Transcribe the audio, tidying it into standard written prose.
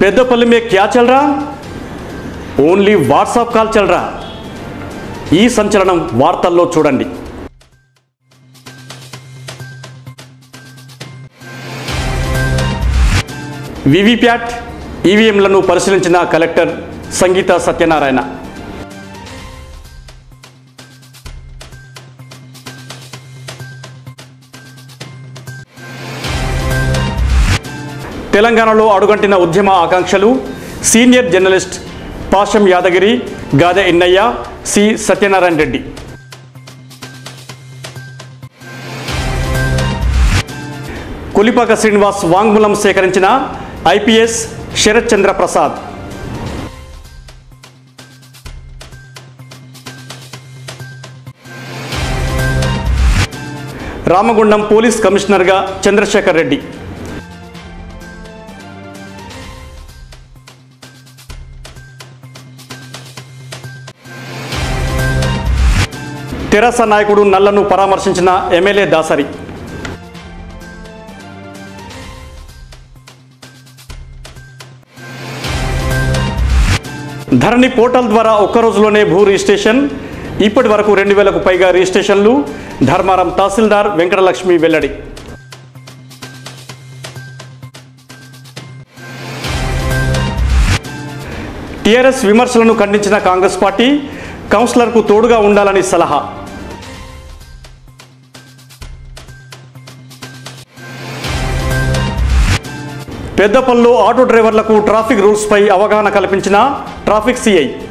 पेद्दपल्ली में क्या चल रहा? ఓన్లీ వాట్సాప్ కాల్ చల్ రా. ఈ సంచలనం వార్తల్లో చూడండి. వివిప్యాట్ ఈవీఎంలను పరిశీలించిన కలెక్టర్ సంగీత సత్యనారాయణ. తెలంగాణలో అడుగంటిన ఉద్యమ ఆకాంక్షలు senior journalist Pasham Yadagiri, Gade Innaiah, C Satyanarayana Reddy. Kolipaka Srinivas వాంగ్మూలం సేకరించిన ఐపీఎస్ శరత్ చంద్ర ప్రసాద్. రామగుండం పోలీస్ కమిషనర్గా చంద్రశేఖర్ రెడ్డి. తెరాస నాయకుడు నల్లను పరామర్శించిన ఎమ్మెల్యే దాసరి. ధరణి పోర్టల్ ద్వారా ఒక్క రోజులోనే భూ రిజిస్ట్రేషన్. ఇప్పటి వరకు 2000కు పైగా రిజిస్ట్రేషన్లు. ధర్మారం తహసీల్దార్ వెంకటలక్ష్మి వెల్లడి. టీఆర్ఎస్ విమర్శలను ఖండించిన కాంగ్రెస్ పార్టీ కౌన్సిలర్కు తోడుగా ఉండాలని సలహా. పెద్దపల్లిలో ఆటో డ్రైవర్లకు ట్రాఫిక్ రూల్స్పై అవగాహన కల్పించిన ట్రాఫిక్ సిఐ.